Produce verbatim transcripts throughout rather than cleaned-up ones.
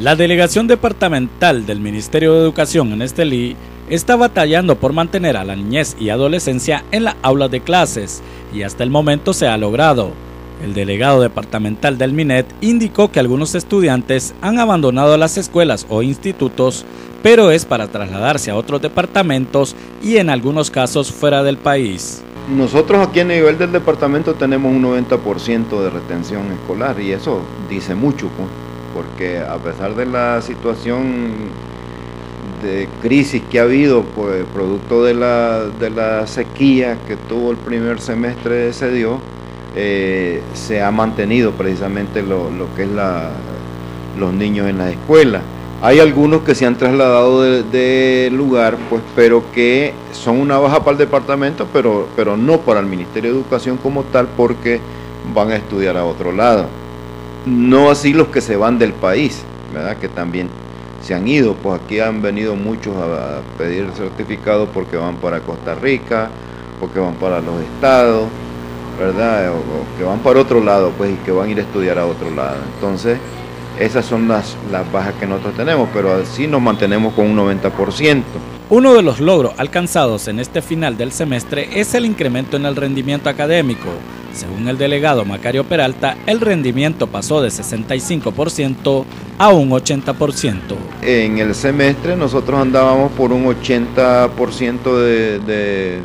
La delegación departamental del Ministerio de Educación en Estelí está batallando por mantener a la niñez y adolescencia en las aulas de clases y hasta el momento se ha logrado. El delegado departamental del MINED indicó que algunos estudiantes han abandonado las escuelas o institutos, pero es para trasladarse a otros departamentos y en algunos casos fuera del país. Nosotros aquí a nivel del departamento tenemos un noventa por ciento de retención escolar y eso dice mucho, pues, porque a pesar de la situación de crisis que ha habido, pues, producto de la, de la sequía que tuvo el primer semestre se dio, eh, se ha mantenido precisamente lo, lo que es la, los niños en la escuela. Hay algunos que se han trasladado de, de lugar, pues, pero que son una baja para el departamento, pero, pero no para el Ministerio de Educación como tal, porque van a estudiar a otro lado. No así los que se van del país, ¿verdad? Que también se han ido, pues aquí han venido muchos a, a pedir certificado porque van para Costa Rica, porque van para los estados, ¿verdad? O, o que van para otro lado, pues, y que van a ir a estudiar a otro lado. Entonces, esas son las, las bajas que nosotros tenemos, pero así nos mantenemos con un noventa por ciento. Uno de los logros alcanzados en este final del semestre es el incremento en el rendimiento académico. Según el delegado Macario Peralta, el rendimiento pasó de sesenta y cinco por ciento a un ochenta por ciento. En el semestre nosotros andábamos por un ochenta por ciento de, de,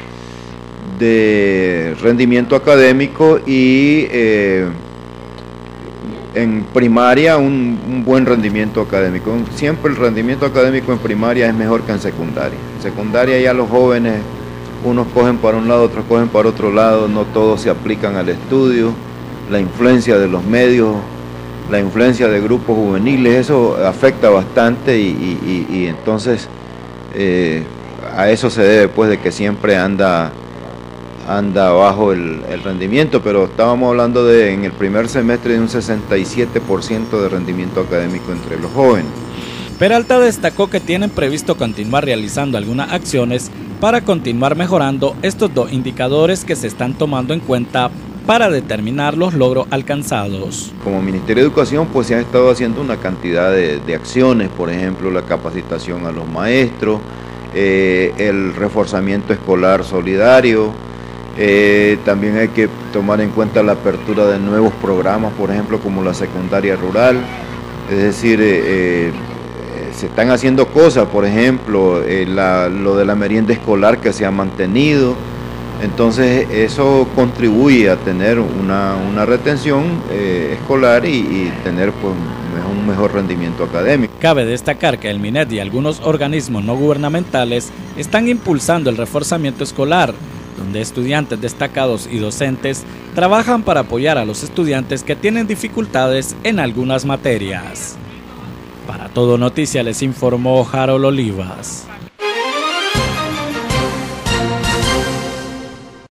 de rendimiento académico y eh, en primaria un, un buen rendimiento académico. Siempre el rendimiento académico en primaria es mejor que en secundaria. En secundaria ya los jóvenes, unos cogen para un lado, otros cogen para otro lado, no todos se aplican al estudio, la influencia de los medios, la influencia de grupos juveniles, eso afecta bastante y, y, y, y entonces eh, a eso se debe, pues, de que siempre anda anda bajo el, el rendimiento, pero estábamos hablando de en el primer semestre de un sesenta y siete por ciento de rendimiento académico entre los jóvenes. Peralta destacó que tienen previsto continuar realizando algunas acciones para continuar mejorando estos dos indicadores que se están tomando en cuenta para determinar los logros alcanzados. Como Ministerio de Educación, pues se han estado haciendo una cantidad de, de acciones, por ejemplo la capacitación a los maestros, eh, el reforzamiento escolar solidario. Eh, también hay que tomar en cuenta la apertura de nuevos programas, por ejemplo, como la secundaria rural. Es decir, eh, eh, se están haciendo cosas, por ejemplo, eh, la, lo de la merienda escolar que se ha mantenido. Entonces, eso contribuye a tener una, una retención eh, escolar y, y tener, pues, un mejor rendimiento académico. Cabe destacar que el MINED y algunos organismos no gubernamentales están impulsando el reforzamiento escolar, donde estudiantes destacados y docentes trabajan para apoyar a los estudiantes que tienen dificultades en algunas materias. Para Todo Noticia les informó Harold Olivas.